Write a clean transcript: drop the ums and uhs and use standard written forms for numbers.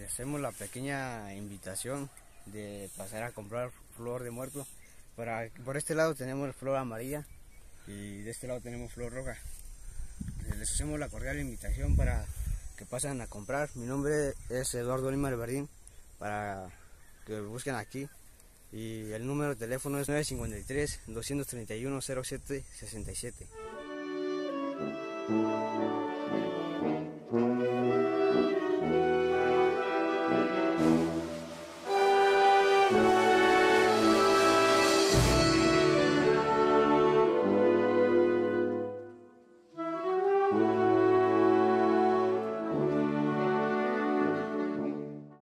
hacemos la pequeña invitación de pasar a comprar flor de muerto. Por este lado tenemos flor amarilla y de este lado tenemos flor roja. Les hacemos la cordial invitación para que pasen a comprar. Mi nombre es Eduardo Lima Albardín, para que busquen aquí. Y el número de teléfono es 953-231-0767.